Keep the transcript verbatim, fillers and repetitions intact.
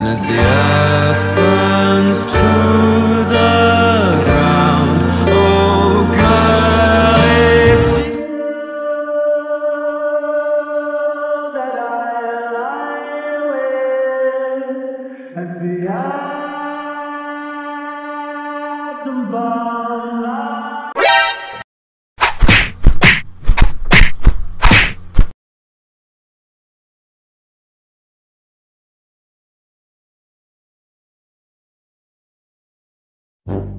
As the earth burns to the ground, oh girl, it's you that I lie with. As the atom bomb lies. You